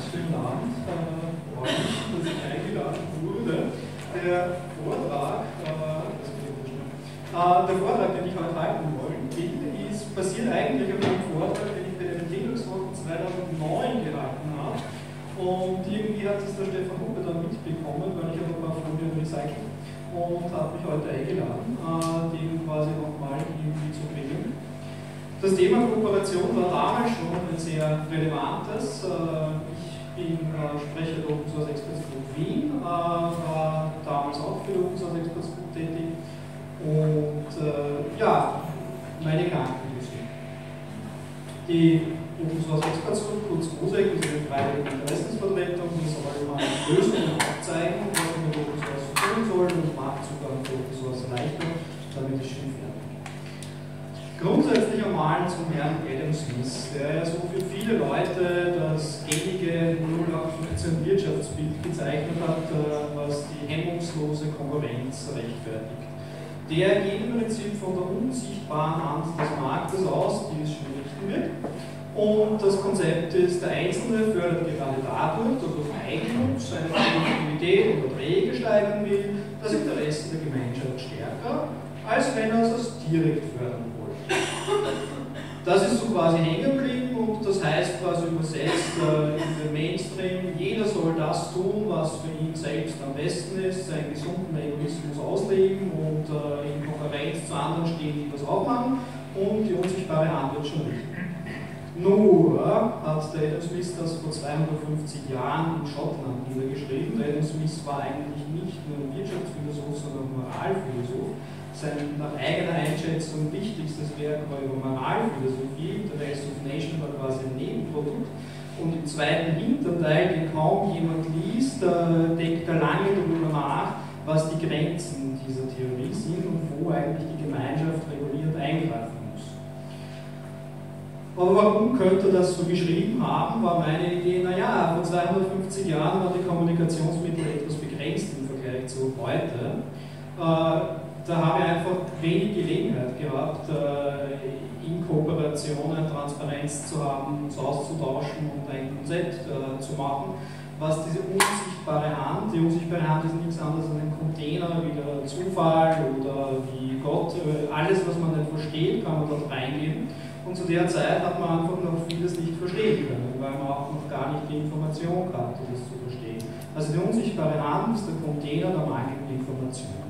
schönen Abend. Freue mich, dass ich eingeladen wurde. Der Vortrag, den ich heute halten will, basiert eigentlich auf einem Vortrag, den ich bei den Linux-Wochen 2009 gehalten habe. Und irgendwie hat es der Stefan Huppe dann mitbekommen, weil ich habe ein paar Folien recycelt und habe mich heute eingeladen, den quasi nochmal irgendwie zu bringen. Das Thema Kooperation war damals schon ein sehr relevantes. Ich bin Sprecher der Open Source Experts Group Wien, war damals auch für die Open Source Experts Group tätig und ja, meine Krankenlösung. Die Open Source Experts Group, kurz OSEC, ist eine freiwillige Interessensvertretung, die soll mal Lösungen aufzeigen, was man mit Open Source tun soll und Marktzugang für Open Source erleichtern, damit ist schon fertig. Grundsätzlich einmal zum Herrn Adam Smith, der ja so für viele Leute das gängige 0815 Wirtschaftsbild gezeichnet hat, was die hemmungslose Konkurrenz rechtfertigt. Der geht im Prinzip von der unsichtbaren Hand des Marktes aus, die es schon richten wird. Und das Konzept ist, der Einzelne fördert gerade dadurch, dass er durch Eigennutz seine Produktivität und Erträge steigern will, das Interesse der Gemeinschaft stärker, als wenn er es direkt fördern will. Das ist so quasi hängen geblieben und das heißt quasi übersetzt in den Mainstream, jeder soll das tun, was für ihn selbst am besten ist, seinen gesunden Egoismus ausleben und in Konkurrenz zu anderen stehen, die das auch machen und die unsichtbare Hand wird schon richten. Nur hat der Adam Smith das vor 250 Jahren in Schottland niedergeschrieben. Der Adam Smith war eigentlich nicht nur ein Wirtschaftsphilosoph, sondern ein Moralphilosoph. Sein nach eigener Einschätzung wichtigstes Werk war über Moralphilosophie, The Wealth of Nations war quasi ein Nebenprodukt. Und im zweiten Hinterteil, den kaum jemand liest, denkt er lange darüber nach, was die Grenzen dieser Theorie sind und wo eigentlich die Gemeinschaft reguliert eingreifen muss. Aber warum könnte er das so geschrieben haben, war meine Idee, naja, vor 250 Jahren waren die Kommunikationsmittel etwas begrenzt im Vergleich zu heute. Da habe ich einfach wenig Gelegenheit gehabt, in Kooperationen Transparenz zu haben, uns auszutauschen und ein Konzept zu machen, was diese unsichtbare Hand, die unsichtbare Hand ist nichts anderes als ein Container, wie der Zufall oder wie Gott, alles was man nicht versteht, kann man dort reingeben. Und zu der Zeit hat man einfach noch vieles nicht verstehen können, weil man auch noch gar nicht die Information hatte, das zu verstehen. Also die unsichtbare Hand ist der Container der mangelnden Information.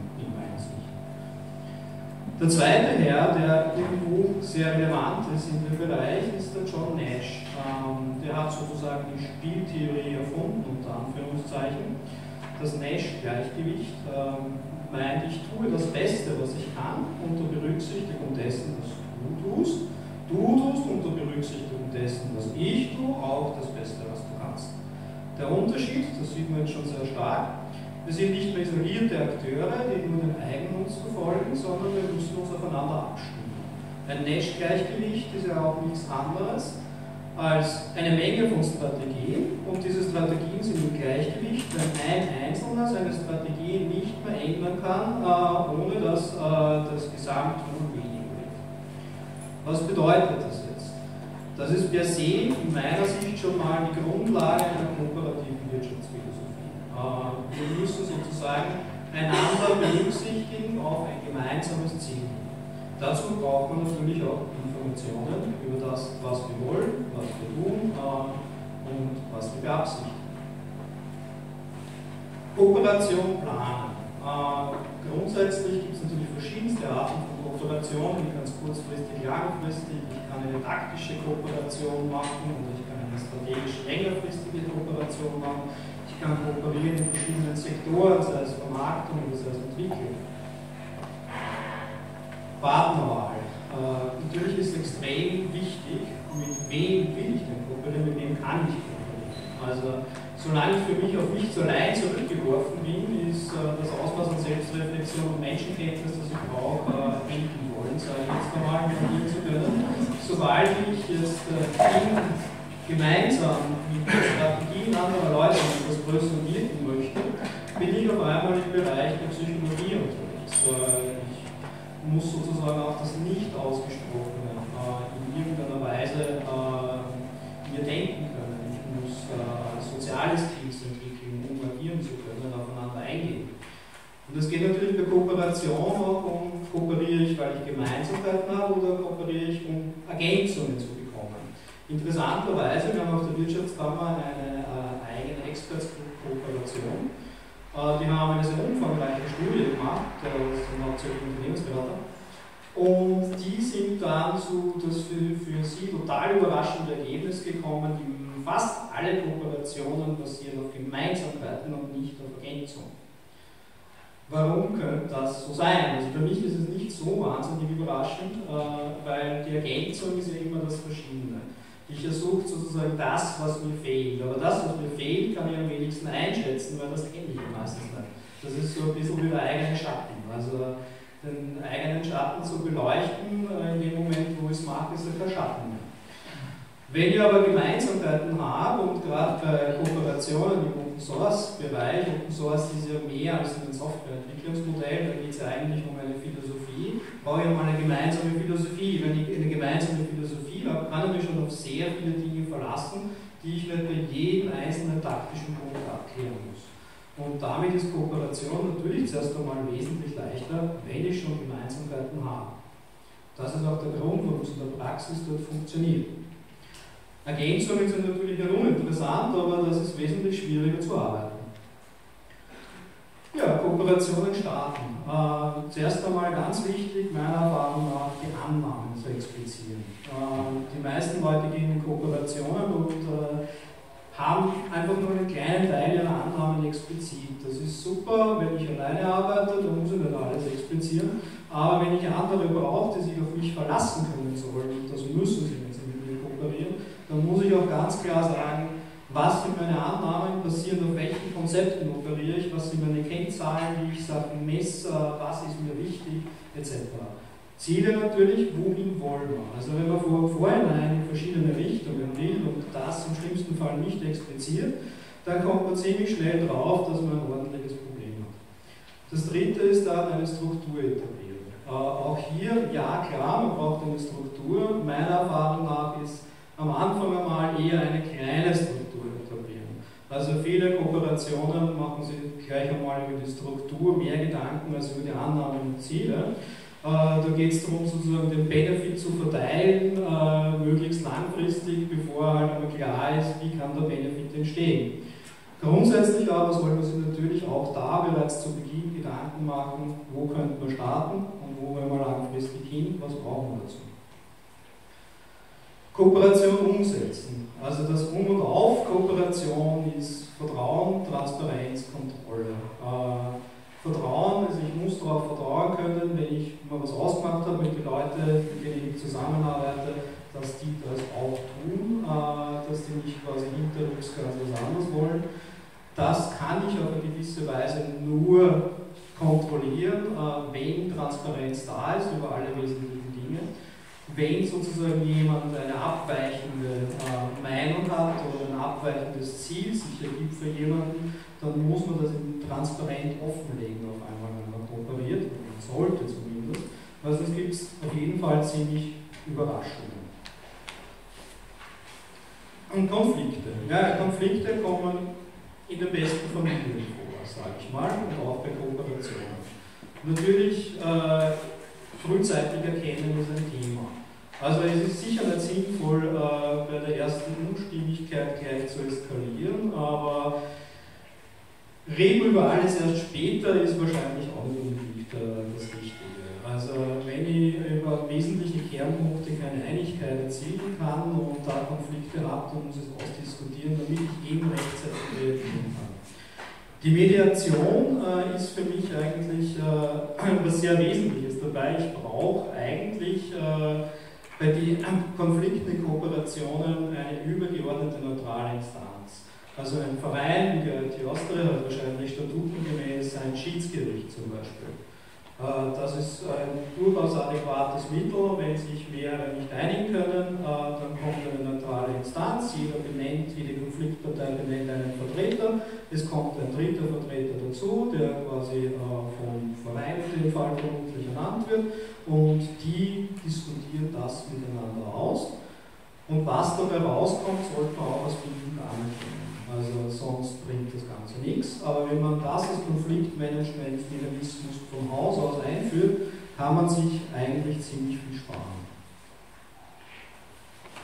Der zweite Herr, der irgendwo sehr relevant ist in dem Bereich, ist der John Nash. Der hat sozusagen die Spieltheorie erfunden, unter Anführungszeichen. Das Nash-Gleichgewicht meint, ich tue das Beste, was ich kann, unter Berücksichtigung dessen, was du tust. Du tust unter Berücksichtigung dessen, was ich tue, auch das Beste, was du kannst. Der Unterschied, das sieht man jetzt schon sehr stark, wir sind nicht mehr isolierte Akteure, die nur den Eigennutz verfolgen, sondern wir müssen uns aufeinander abstimmen. Ein Nash-Gleichgewicht ist ja auch nichts anderes als eine Menge von Strategien und diese Strategien sind im Gleichgewicht, wenn ein Einzelner seine Strategie nicht mehr ändern kann, ohne dass das Gesamtwohl weniger wird. Was bedeutet das jetzt? Das ist per se in meiner Sicht schon mal die Grundlage einer kooperativen Wirtschaftsphilosophie. Wir müssen sozusagen einander berücksichtigen auf ein gemeinsames Ziel. Dazu braucht man natürlich auch Informationen über das, was wir wollen, was wir tun und was wir beabsichtigen. Kooperation planen. Grundsätzlich gibt es natürlich verschiedenste Arten von Kooperation, die ganz kurzfristig, langfristig. Ich kann eine taktische Kooperation machen oder ich kann eine strategisch längerfristige Kooperation machen. Ich kann kooperieren in verschiedenen Sektoren, sei es Vermarktung oder sei es Entwicklung. Partnerwahl. Natürlich ist extrem wichtig, mit wem will ich denn kooperieren, mit wem kann ich kooperieren. Also, solange ich für mich auf mich allein zurückgeworfen bin, ist das Ausmaß an Selbstreflexion und Menschenkenntnis, das ich brauche, enden wollen, sage ich jetzt einmal, um agieren zu können. Sobald ich jetzt gemeinsam mit Strategien anderer Leute etwas größer wirken möchte, bin ich auf einmal im Bereich der Psychologie unterwegs. Ich muss sozusagen auch das nicht ausgesprochene in irgendeiner Weise mir denken können. Ich muss Ergänzungen zu bekommen. Interessanterweise, wir haben auf der Wirtschaftskammer eine eigene Experts-Kooperation. Die haben eine sehr umfangreiche Studie gemacht, das sind hauptsächlich Unternehmensberater. Und die sind dann zu das für sie total überraschende Ergebnis gekommen, die fast alle Kooperationen basieren auf Gemeinsamkeiten und nicht auf Ergänzung. Warum könnte das so sein? Also für mich ist es nicht so wahnsinnig überraschend, weil die Ergänzung ist ja immer das Verschiedene. Ich versuche sozusagen das, was mir fehlt. Aber das, was mir fehlt, kann ich am wenigsten einschätzen, weil das kenne ich ja meistens nicht. Das ist so ein bisschen wie der eigene Schatten. Also den eigenen Schatten zu beleuchten, in dem Moment, wo ich es mag, ist er kein Schatten mehr. Wenn ich aber Gemeinsamkeiten habe und gerade bei Kooperationen im Open Source Bereich, Open Source ist ja mehr als ein Softwareentwicklungsmodell, da geht es ja eigentlich um eine Philosophie, brauche ich mal eine gemeinsame Philosophie. Wenn ich eine gemeinsame Philosophie habe, kann ich mich schon auf sehr viele Dinge verlassen, die ich nicht bei jedem einzelnen taktischen Punkt abklären muss. Und damit ist Kooperation natürlich zuerst einmal wesentlich leichter, wenn ich schon Gemeinsamkeiten habe. Das ist auch der Grund, warum es in der Praxis dort funktioniert. Ergänzungen sind natürlich herum interessant, aber das ist wesentlich schwieriger zu arbeiten. Ja, Kooperationen starten. Zuerst einmal ganz wichtig, meiner Erfahrung nach, die Annahmen zu explizieren. Die meisten Leute gehen in Kooperationen und haben einfach nur einen kleinen Teil ihrer Annahmen explizit. Das ist super, wenn ich alleine arbeite, dann muss ich nicht alles explizieren. Aber wenn ich andere brauche, die sich auf mich verlassen können sollen, und das müssen sie, wenn sie mit mir kooperieren, dann muss ich auch ganz klar sagen, was sind meine Annahmen, basierend auf welchen Konzepten operiere ich, was sind meine Kennzahlen, wie ich Sachen messe, was ist mir wichtig, etc. Ziele natürlich, wohin wollen wir? Also wenn man vorhinein in verschiedene Richtungen will und das im schlimmsten Fall nicht expliziert, dann kommt man ziemlich schnell drauf, dass man ein ordentliches Problem hat. Das dritte ist dann eine Struktur etablieren. Auch hier, ja klar, man braucht eine Struktur. Meiner Erfahrung nach ist am Anfang einmal eher eine kleine Struktur etablieren. Also viele Kooperationen machen sich gleich einmal über die Struktur mehr Gedanken als über die Annahmen und Ziele. Da geht es darum, sozusagen den Benefit zu verteilen, möglichst langfristig, bevor halt aber klar ist, wie kann der Benefit entstehen. Grundsätzlich aber soll man sich natürlich auch da bereits zu Beginn Gedanken machen, wo könnten wir starten und wo wollen wir langfristig hin, was brauchen wir dazu. Kooperation umsetzen. Also das Um und Auf Kooperation ist Vertrauen, Transparenz, Kontrolle. Vertrauen, also ich muss darauf vertrauen können, wenn ich mal was ausgemacht habe mit den Leuten, mit denen ich zusammenarbeite, dass die das auch tun, dass die nicht quasi hinterrücks ganz was anderes wollen. Das kann ich auf eine gewisse Weise nur kontrollieren, wenn Transparenz da ist über alle wesentlichen Dinge. Wenn sozusagen jemand eine abweichende Meinung hat oder ein abweichendes Ziel sich ergibt für jemanden, dann muss man das transparent offenlegen auf einmal, wenn man kooperiert, oder man sollte zumindest, weil sonst gibt es auf jeden Fall ziemlich Überraschungen. Und Konflikte. Ja, Konflikte kommen in den besten Familien vor, sage ich mal, und auch bei Kooperationen. Natürlich frühzeitig erkennen ist ein Thema. Also es ist sicher nicht sinnvoll, bei der ersten Unstimmigkeit gleich zu eskalieren, aber reden über alles erst später ist wahrscheinlich auch nicht unbedingt das Richtige. Also wenn ich über wesentliche Kernpunkte keine Einigkeit erzielen kann und da Konflikte habe, dann muss ich es ausdiskutieren, damit ich eben rechtzeitig reagieren kann. Die Mediation ist für mich eigentlich was sehr Wesentliches dabei. Ich brauche eigentlich bei den Konflikten in Kooperationen eine übergeordnete neutrale Instanz. Also ein Verein wie die Austria hat wahrscheinlich statutengemäß ein Schiedsgericht zum Beispiel. Das ist ein durchaus adäquates Mittel, wenn sich mehrere nicht einigen können, dann kommt eine neutrale Instanz, jede Konfliktpartei benennt einen Vertreter, es kommt ein dritter Vertreter dazu, der quasi vom Verein in dem Fall vermutlich ernannt wird und die diskutieren das miteinander aus und was dabei rauskommt, sollte man auch als Bindung anerkennen. Also sonst bringt das Ganze nichts. Aber wenn man das als Konfliktmanagementmechanismus vom Haus aus einführt, kann man sich eigentlich ziemlich viel sparen.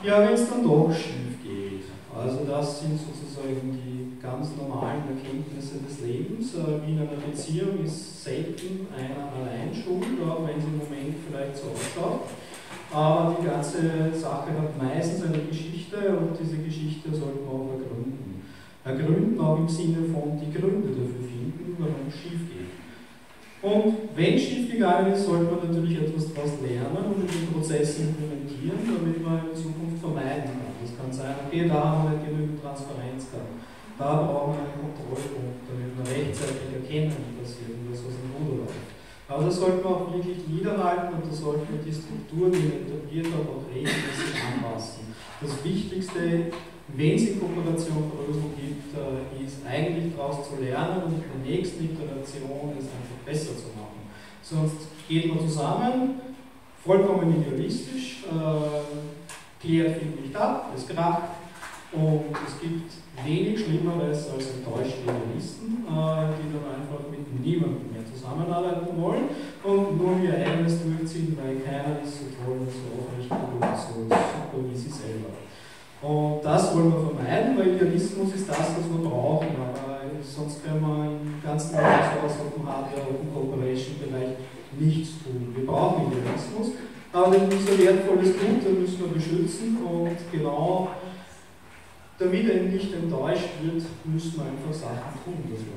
Ja, wenn es dann doch schief geht. Also das sind sozusagen die ganz normalen Erkenntnisse des Lebens. Wie in einer Beziehung ist selten einer allein schuld, auch wenn es im Moment vielleicht so ausschaut. Aber die ganze Sache hat meistens eine Geschichte und diese Geschichte sollte man auch ergründen. Ergründen auch im Sinne von die Gründe dafür finden, warum es schief geht. Und wenn es schief gegangen ist, sollte man natürlich etwas daraus lernen und in den Prozess implementieren, damit man in Zukunft vermeiden kann. Das kann sein, okay, da haben wir nicht genügend Transparenz gehabt. Da brauchen wir einen Kontrollpunkt, damit wir rechtzeitig erkennen, wie passiert und was aus dem Ruder läuft. Aber das sollte man auch wirklich niederhalten und da sollte man die Struktur, die man etabliert hat, auch regelmäßig anpassen. Das Wichtigste, wenn es in Kooperation Brösel gibt, ist eigentlich daraus zu lernen und in der nächsten Iteration es einfach besser zu machen. Sonst geht man zusammen, vollkommen idealistisch, klärt viel nicht ab, es kracht und es gibt wenig Schlimmeres als enttäuschte Idealisten, die dann einfach mit niemandem mehr zusammenarbeiten wollen und nur ihr eigenes durchziehen, weil keiner ist so toll und so aufrecht und so super wie sie selber. Und das wollen wir vermeiden, weil Idealismus ist das, was wir brauchen, aber sonst können wir im ganzen Bereich aus dem Hardware- und Cooperation-Bereich nichts tun. Wir brauchen Idealismus, aber wenn unser wertvolles Gut, dann müssen wir beschützen und genau damit er nicht enttäuscht wird, müssen wir einfach Sachen tun dafür.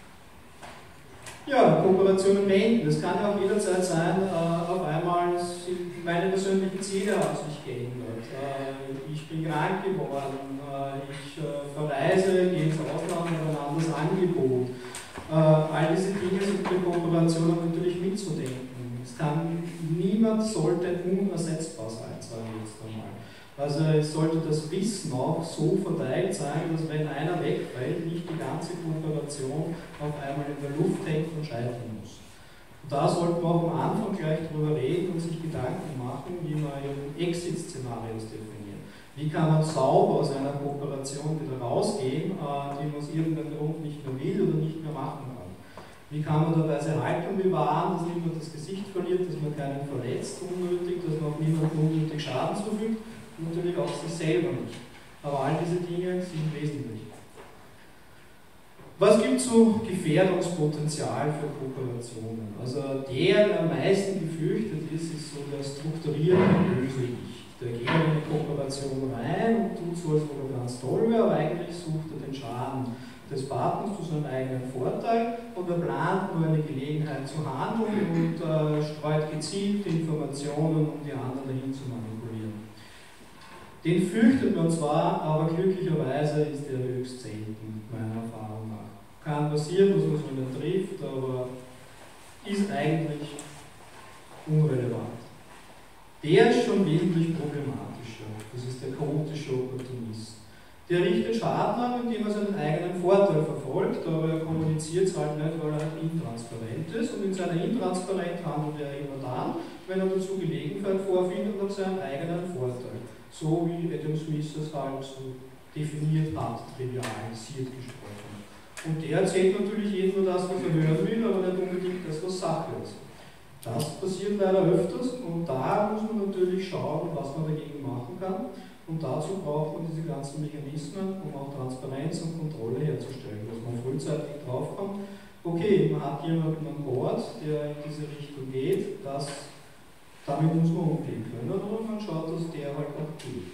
Ja, Kooperationen beenden. Das kann ja auch jederzeit sein, auf einmal meine persönlichen Ziele haben sich geändert. Ich bin krank geworden, ich verreise, gehe ins Ausland und ein anderes Angebot. All diese Dinge sind bei Kooperationen natürlich mitzudenken. Niemand sollte unersetzbar sein, sagen wir jetzt einmal. Also es sollte das Wissen auch so verteilt sein, dass wenn einer wegfällt, nicht die ganze Kooperation auf einmal in der Luft hängt und scheitern muss. Und da sollten wir auch am Anfang gleich drüber reden und sich Gedanken machen, wie man Exit-Szenarios definiert. Wie kann man sauber aus einer Kooperation wieder rausgehen, die man aus irgendeinem Grund nicht mehr will oder nicht mehr machen kann. Wie kann man dabei seine Haltung bewahren, dass niemand das Gesicht verliert, dass man keinen verletzt unnötig, dass man auch niemandem unnötig Schaden zufügt. Natürlich auch sich selber nicht. Aber all diese Dinge sind wesentlich. Was gibt es so Gefährdungspotenzial für Kooperationen? Also der am meisten gefürchtet ist so der strukturierte böse Ich. Der geht in eine Kooperation rein und tut so, als ob er ganz toll wäre, aber eigentlich sucht er den Schaden des Partners zu seinem eigenen Vorteil und er plant nur eine Gelegenheit zu handeln und streut gezielt Informationen, um die anderen dahin zu manipulieren. Den fürchtet man zwar, aber glücklicherweise ist er höchst selten, meiner Erfahrung nach. Kann passieren, dass man so einen trifft, aber ist eigentlich unrelevant. Der ist schon wesentlich problematischer. Das ist der chaotische Opportunist. Der richtet Schaden an, indem er seinen eigenen Vorteil verfolgt, aber er kommuniziert es halt nicht, weil er halt intransparent ist. Und in seiner Intransparenz handelt er immer dann, wenn er dazu Gelegenheit vorfindet nach seinem eigenen Vorteil. So wie Adam Smith es halt so definiert hat, trivialisiert gesprochen. Und der erzählt natürlich jedem nur das, was er hören will, aber nicht unbedingt das, was Sache ist. Das passiert leider öfters und da muss man natürlich schauen, was man dagegen machen kann. Und dazu braucht man diese ganzen Mechanismen, um auch Transparenz und Kontrolle herzustellen, dass man frühzeitig draufkommt, okay, man hat jemanden an Bord, der in diese Richtung geht, damit muss man umgehen können, oder man schaut, dass der halt auch geht.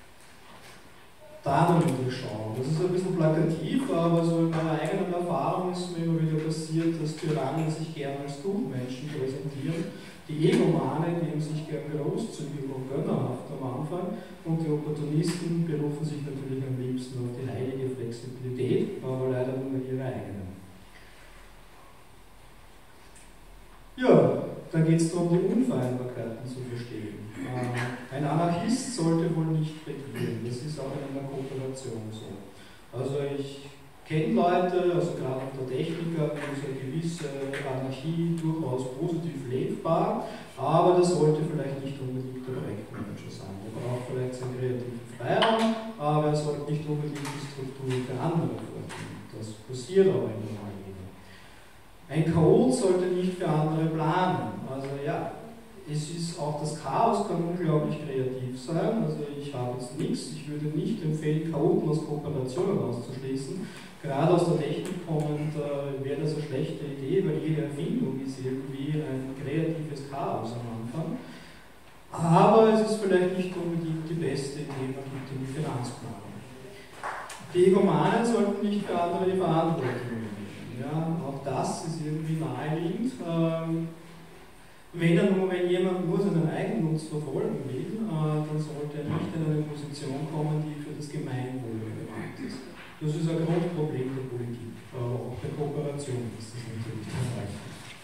Da natürlich schauen. Das ist ein bisschen plakativ, aber so in meiner eigenen Erfahrung ist mir immer wieder passiert, dass Tyrannen sich gerne als Gutmenschen präsentieren. Die Egomanen nehmen sich gern großzügig und gönnerhaft am Anfang und die Opportunisten berufen sich natürlich am liebsten auf die heilige Flexibilität, aber leider nur ihre eigene. Ja, da geht es darum, die Unvereinbarkeiten zu verstehen. Ein Anarchist sollte wohl nicht regieren, das ist auch in einer Kooperation so. Also ich kenne Leute, also gerade unter Technikern, ist eine gewisse Anarchie durchaus positiv lebbar, aber das sollte vielleicht nicht unbedingt der Projektmanager sein. Der braucht vielleicht seinen kreativen Freiraum, aber er sollte nicht unbedingt die Struktur für andere vornehmen. Das passiert aber in der Regel. Ein Chaot sollte nicht für andere planen. Also ja, es ist auch das Chaos kann unglaublich kreativ sein. Also ich habe jetzt nichts, ich würde nicht empfehlen, Chaoten aus Kooperationen auszuschließen. Gerade aus der Technik kommend wäre das eine schlechte Idee, weil jede Erfindung ist irgendwie ein kreatives Chaos am Anfang. Aber es ist vielleicht nicht unbedingt die beste Idee, man gibt in die Finanzplanung. Die Egomanen sollten nicht für andere die Verantwortung übernehmen. Ja, auch das ist irgendwie naheliegend. Wenn jemand nur seinen Eigennutz verfolgen will, dann sollte er nicht in eine Position kommen, die für das Gemeinwohl relevant ist. Das ist ein Grundproblem der Politik, auch der Kooperation ist das natürlich das Gleiche.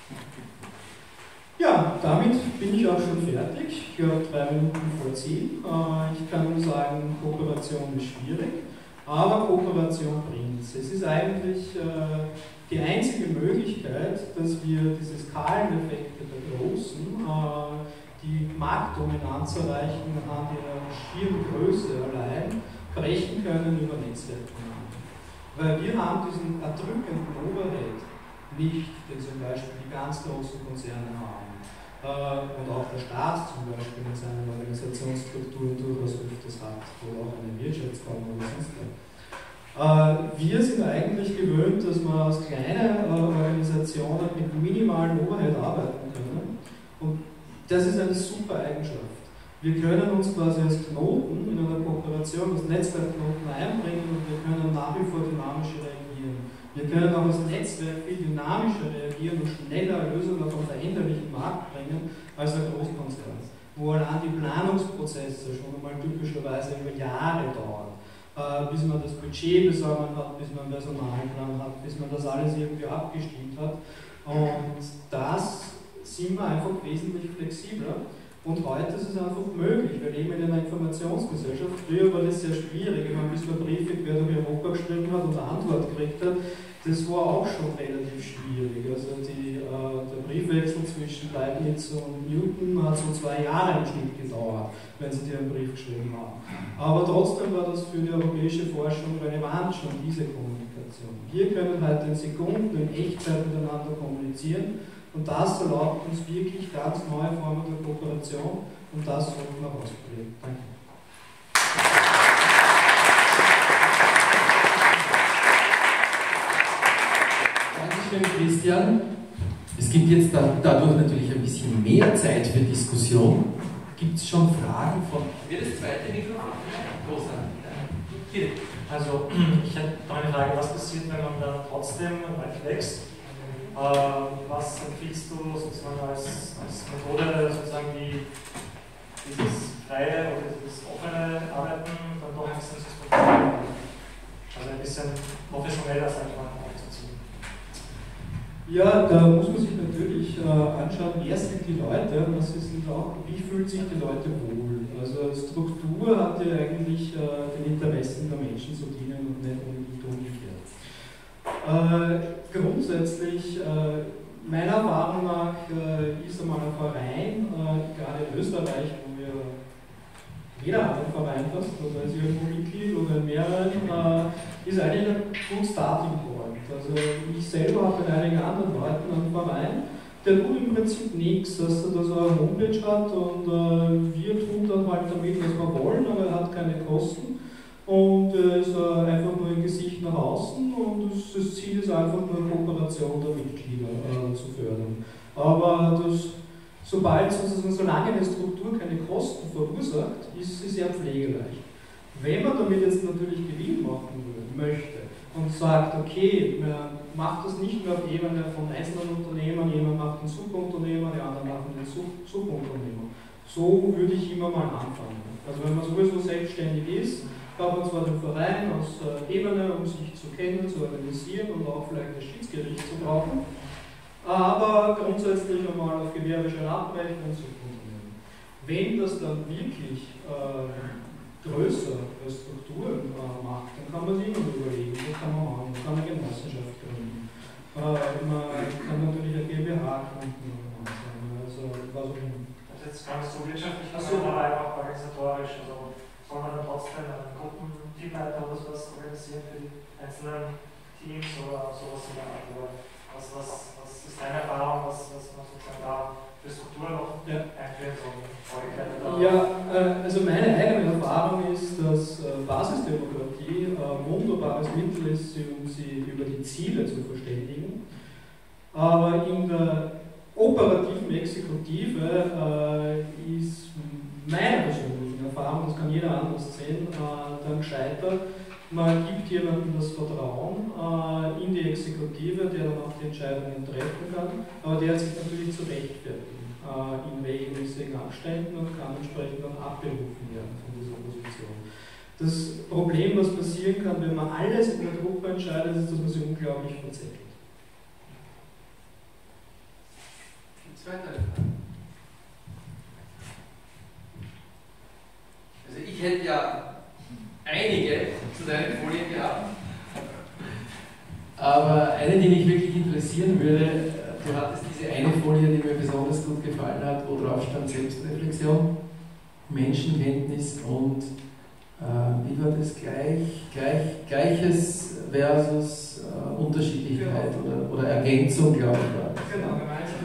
Ja, damit bin ich auch schon fertig. Ich habe 3 Minuten vor 10. Ich kann nur sagen, Kooperation ist schwierig, aber Kooperation bringt es. Es ist eigentlich die einzige Möglichkeit, dass wir diese Skaleneffekte der Großen, die Marktdominanz erreichen an ihrer schieren Größe allein, brechen können über Netzwerkdynamik. Weil wir haben diesen erdrückenden Overhead nicht, den zum Beispiel die ganz großen Konzerne haben. Und auch der Staat zum Beispiel in seinen Organisationsstrukturen durchaus öfters hat, oder auch eine Wirtschaftskammer oder sonst was. Wir sind eigentlich gewöhnt, dass wir als kleine Organisationen mit minimalen Overhead arbeiten können. Und das ist eine super Eigenschaft. Wir können uns quasi als Knoten in einer Kooperation, als Netzwerkknoten einbringen und wir können nach wie vor dynamisch reagieren. Wir können auch als Netzwerk viel dynamischer reagieren und schneller Lösungen auf einen veränderlichen Markt bringen als ein Großkonzern, wo allein die Planungsprozesse schon einmal typischerweise über Jahre dauern. Bis man das Budget besorgen hat, bis man einen Personalplan hat, bis man das alles irgendwie abgestimmt hat. Und das sind wir einfach wesentlich flexibler. Und heute ist es einfach möglich. Wir leben in einer Informationsgesellschaft. Früher war das sehr schwierig. Ich meine, bis man Briefe quer durch Europa geschrieben hat und eine Antwort gekriegt hat, das war auch schon relativ schwierig. Also der Briefwechsel zwischen Leibniz und Newton hat so 2 Jahre im Schnitt gedauert, wenn sie dir einen Brief geschrieben haben. Aber trotzdem war das für die europäische Forschung relevant, schon diese Kommunikation. Wir können heute in Sekunden in Echtzeit miteinander kommunizieren und das erlaubt uns wirklich ganz neue Formen der Kooperation und das sollten wir ausprobieren. Danke. Christian, es gibt jetzt dadurch natürlich ein bisschen mehr Zeit für Diskussion. Gibt es schon Fragen von... Wird das zweite Mikrofon großartig? Hier. Also, ich hätte noch eine Frage, was passiert, wenn man dann trotzdem weit wächst? Was empfiehlst du sozusagen als Methode, sozusagen dieses freie oder dieses offene Arbeiten dann doch ein bisschen zu strukturieren? Also ein bisschen professioneller, sag ich mal, aufzuziehen. Ja, da muss man sich natürlich anschauen, wer sind die Leute, wie fühlen sich die Leute wohl. Also Struktur hat ja eigentlich den Interessen der Menschen zu dienen und nicht unbedingt umgekehrt. Grundsätzlich, meiner Erfahrung nach, ist einmal ein Verein, gerade in Österreich, wo wir jeder hat einen Verein fast, also ist irgendwo Mitglied oder in mehreren, ist eigentlich ein gut Starting Point. Also ich selber habe mit einigen anderen Leuten einen Verein, der tut im Prinzip nichts, dass er da so eine Homepage hat und wir tun dann halt damit, was wir wollen, aber er hat keine Kosten und ist einfach nur ein Gesicht nach außen und das Ziel ist einfach nur Kooperation der Mitglieder zu fördern. Aber solange eine Struktur keine Kosten verursacht, ist sie sehr pflegeleicht. Wenn man damit jetzt natürlich Gewinn machen möchte und sagt, okay, man macht das nicht mehr auf Ebene von einzelnen Unternehmern, jemand macht einen Subunternehmer, die anderen machen den Subunternehmer. So würde ich immer mal anfangen. Also wenn man sowieso selbstständig ist, braucht man zwar den Verein aus Ebene, um sich zu kennen, zu organisieren und auch vielleicht das Schiedsgericht zu brauchen, aber grundsätzlich einmal auf gewerblicher Abrechnung und Subunternehmen. Wenn das dann wirklich größere Strukturen macht, dann kann man sich immer überlegen, was kann man machen, man kann eine Genossenschaft gründen, man kann natürlich eine GmbH gründen, also was auch immer. Das ist jetzt gar nicht so wirtschaftlich, sondern einfach organisatorisch, also soll man dann trotzdem einen Gruppenteamleiter oder sowas organisieren für die einzelnen Teams oder sowas in der Art, oder Was ist deine Erfahrung, was man sozusagen da für Strukturen noch einführen soll? Ja, also meine eigene Erfahrung ist, dass Basisdemokratie ein wunderbares Mittel ist, um sie über die Ziele zu verständigen. Aber in der operativen Exekutive ist meine persönliche Erfahrung, das kann jeder anders sehen, dann gescheitert. Man gibt jemandem das Vertrauen in die Exekutive, der dann auch die Entscheidungen treffen kann, aber der hat sich natürlich zu rechtfertigen, in regelmäßigen Abständen und kann entsprechend dann abberufen werden von dieser Position. Das Problem, was passieren kann, wenn man alles in der Gruppe entscheidet, ist, dass man sich unglaublich verzettelt. Weitere Fragen? Also ich hätte ja einige zu deinen Folien gehabt. Aber eine, die mich wirklich interessieren würde, du hattest diese eine Folie, die mir besonders gut gefallen hat, wo drauf stand Selbstreflexion, Menschenkenntnis und wie war das Gleiches versus Unterschiedlichkeit oder Ergänzung, glaube ich, war das. Genau.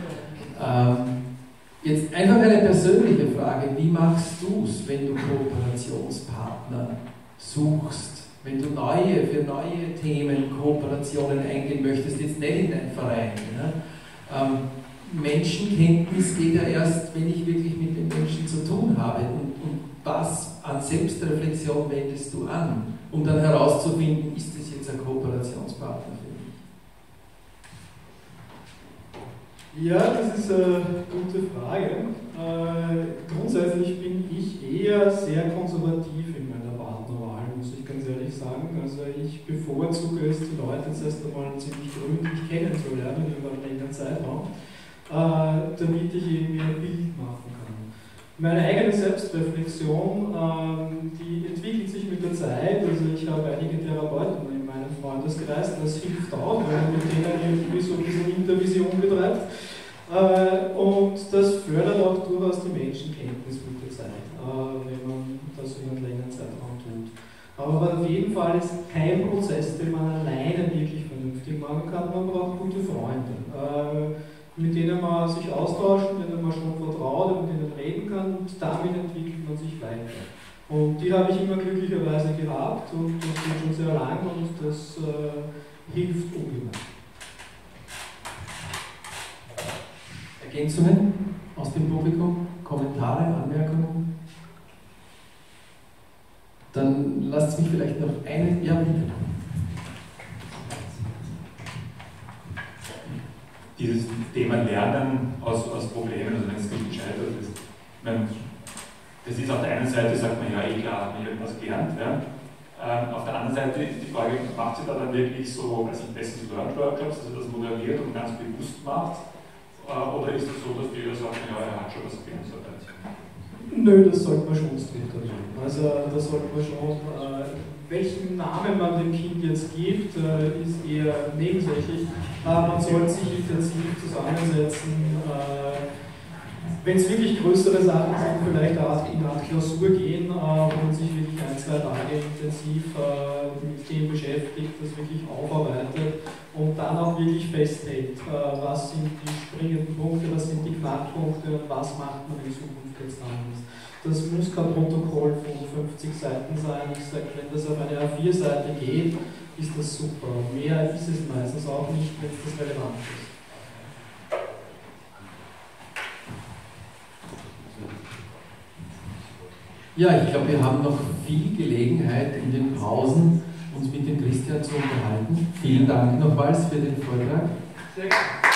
Jetzt einfach eine persönliche Frage, wie machst du es, wenn du Kooperationspartner suchst, wenn du für neue Themen Kooperationen eingehen möchtest, jetzt nicht in deinen Verein. Ja? Menschenkenntnis geht ja erst, wenn ich wirklich mit den Menschen zu tun habe und was an Selbstreflexion wendest du an, um dann herauszufinden, ist das jetzt ein Kooperationspartner für mich? Ja, das ist eine gute Frage. Grundsätzlich bin ich eher sehr konservativ in meiner Partnerwahl, muss ich ganz ehrlich sagen. Also ich bevorzuge es, die Leute zuerst einmal ziemlich gründlich kennenzulernen über einen längeren Zeitraum, damit ich eben mir ein Bild machen kann. Meine eigene Selbstreflexion, die entwickelt sich mit der Zeit. Also ich habe einige Therapeuten in meinem Freundeskreis, das hilft auch, weil man mit denen irgendwie so ein bisschen Intervision betreibt. Und das fördert auch durchaus die Menschenkenntnis mit der Zeit, wenn man das über einen längeren Zeitraum tut. Aber auf jeden Fall ist kein Prozess, den man alleine wirklich vernünftig machen kann. Man braucht gute Freunde, mit denen man sich austauscht, mit denen man schon vertraut, mit denen reden kann, und damit entwickelt man sich weiter. Und die habe ich immer glücklicherweise gehabt und das geht schon sehr lang und das hilft ungemein. Ergänzungen aus dem Publikum? Kommentare, Anmerkungen? Dann lasst mich vielleicht noch eine. Ja, bitte. Dieses Thema Lernen aus Problemen, also wenn es nicht gescheitert ist. Ich meine, das ist auf der einen Seite, sagt man ja, klar, hat man irgendwas gelernt. Ja. Auf der anderen Seite ist die Frage, macht sie da dann wirklich so, also Lessons Learned Workshops, also das moderiert und ganz bewusst macht? Oder ist es so, dass die sagen, ja, er hat schon was gelernt? Nö, das sollte man schon strukturieren. Also da sollte man schon, welchen Namen man dem Kind jetzt gibt, ist eher nebensächlich. Man sollte sich intensiv zusammensetzen. Wenn es wirklich größere Sachen sind, vielleicht in eine Art Klausur gehen, wo man sich wirklich 1-2 Tage intensiv mit dem beschäftigt, das wirklich aufarbeitet und dann auch wirklich festhält, was sind die springenden Punkte, was sind die Knackpunkte und was macht man in Zukunft jetzt anders. Das muss kein Protokoll von 50 Seiten sein. Ich sage, wenn das auf eine A4-Seite geht, ist das super. Mehr ist es meistens auch nicht, wenn es das relevant ist. Ja, ich glaube, wir haben noch viel Gelegenheit in den Pausen, uns mit dem Christian zu unterhalten. Vielen Dank nochmals für den Vortrag. Sehr gut.